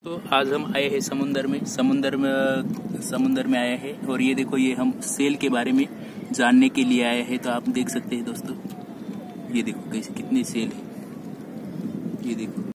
तो आज हम आए हैं समुंदर में आए हैं और ये देखो, ये हम सेल के बारे में जानने के लिए आए हैं। तो आप देख सकते हैं दोस्तों, ये देखो कैसे कितने सेल है, ये देखो।